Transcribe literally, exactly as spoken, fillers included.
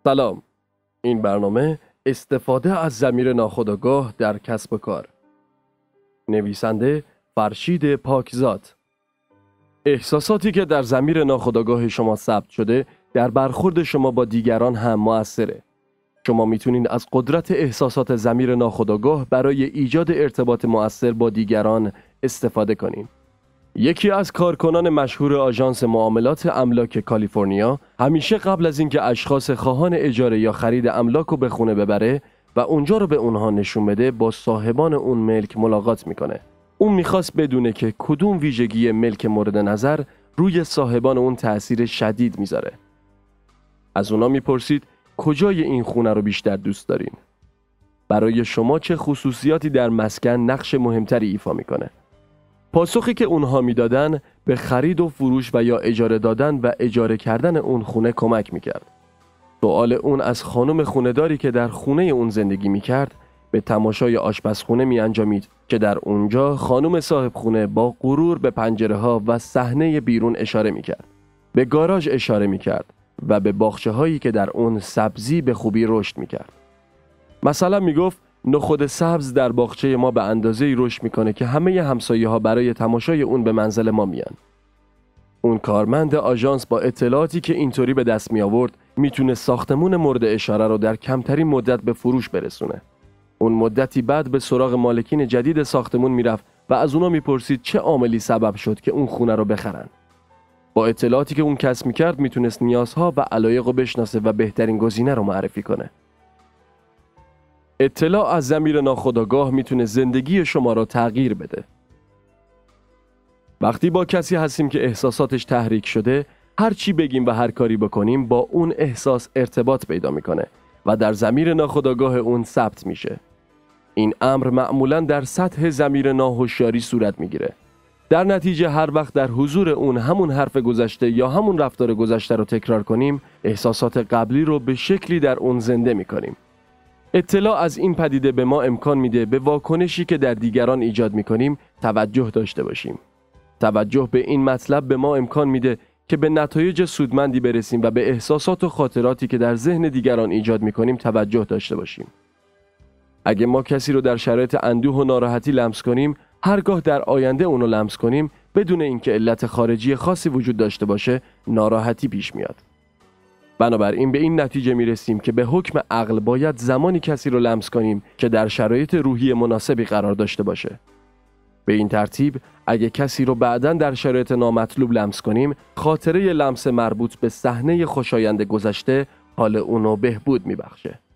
سلام. این برنامه استفاده از ضمیر ناخودآگاه در کسب و کار. نویسنده فرشید پاکزاد. احساساتی که در ضمیر ناخودآگاه شما ثبت شده در برخورد شما با دیگران هم مؤثره. شما میتونید از قدرت احساسات ضمیر ناخودآگاه برای ایجاد ارتباط مؤثر با دیگران استفاده کنید. یکی از کارکنان مشهور آژانس معاملات املاک کالیفرنیا همیشه قبل از اینکه اشخاص خواهان اجاره یا خرید املاک رو به خونه ببره و اونجا رو به اونها نشون بده با صاحبان اون ملک ملاقات میکنه. اون میخواست بدونه که کدوم ویژگی ملک مورد نظر روی صاحبان اون تأثیر شدید میذاره. از اونا میپرسید کجای این خونه رو بیشتر دوست دارین؟ برای شما چه خصوصیاتی در مسکن نقش مهمتری ایفا میکنه؟ پاسخی که اونها میدادن به خرید و فروش و یا اجاره دادن و اجاره کردن اون خونه کمک میکرد. سوال اون از خانم خونه‌داری که در خونه اون زندگی میکرد به تماشای آشپزخونه می انجامید که در اونجا خانم صاحب خونه با غرور به پنجره ها و صحنه بیرون اشاره میکرد. به گاراژ اشاره میکرد و به باغچه هایی که در اون سبزی به خوبی رشد میکرد. مثلا میگفت نخود سبز در باغچه ما به اندازه‌ای رشد میکنه که همه همسایه‌ها برای تماشای اون به منزل ما میان. اون کارمند آژانس با اطلاعاتی که اینطوری به دست می آورد میتونه ساختمون مورد اشاره رو در کمترین مدت به فروش برسونه. اون مدتی بعد به سراغ مالکین جدید ساختمون میرفت و از اونا میپرسید چه عاملی سبب شد که اون خونه رو بخرن. با اطلاعاتی که اون کسب میکرد میتونست نیازها و علایق رو بشناسه و بهترین گزینه رو معرفی کنه. اطلاع از ضمیر ناخودآگاه میتونه زندگی شما را تغییر بده. وقتی با کسی هستیم که احساساتش تحریک شده، هر چی بگیم و هر کاری بکنیم با اون احساس ارتباط پیدا میکنه و در ضمیر ناخودآگاه اون ثبت میشه. این امر معمولاً در سطح ضمیر ناهوشیاری صورت میگیره. در نتیجه هر وقت در حضور اون همون حرف گذشته یا همون رفتار گذشته رو تکرار کنیم، احساسات قبلی رو به شکلی در اون زنده میکنیم. اطلاع از این پدیده به ما امکان میده به واکنشی که در دیگران ایجاد میکنیم توجه داشته باشیم. توجه به این مطلب به ما امکان میده که به نتایج سودمندی برسیم و به احساسات و خاطراتی که در ذهن دیگران ایجاد میکنیم توجه داشته باشیم. اگه ما کسی رو در شرایط اندوه و ناراحتی لمس کنیم، هرگاه در آینده اونو لمس کنیم بدون اینکه علت خارجی خاصی وجود داشته باشه، ناراحتی پیش میاد. بنابراین به این نتیجه میرسیم که به حکم عقل باید زمانی کسی رو لمس کنیم که در شرایط روحی مناسبی قرار داشته باشه. به این ترتیب اگه کسی رو بعداً در شرایط نامطلوب لمس کنیم، خاطره لمس مربوط به صحنه خوشایند گذشته حال اونو بهبود میبخشه.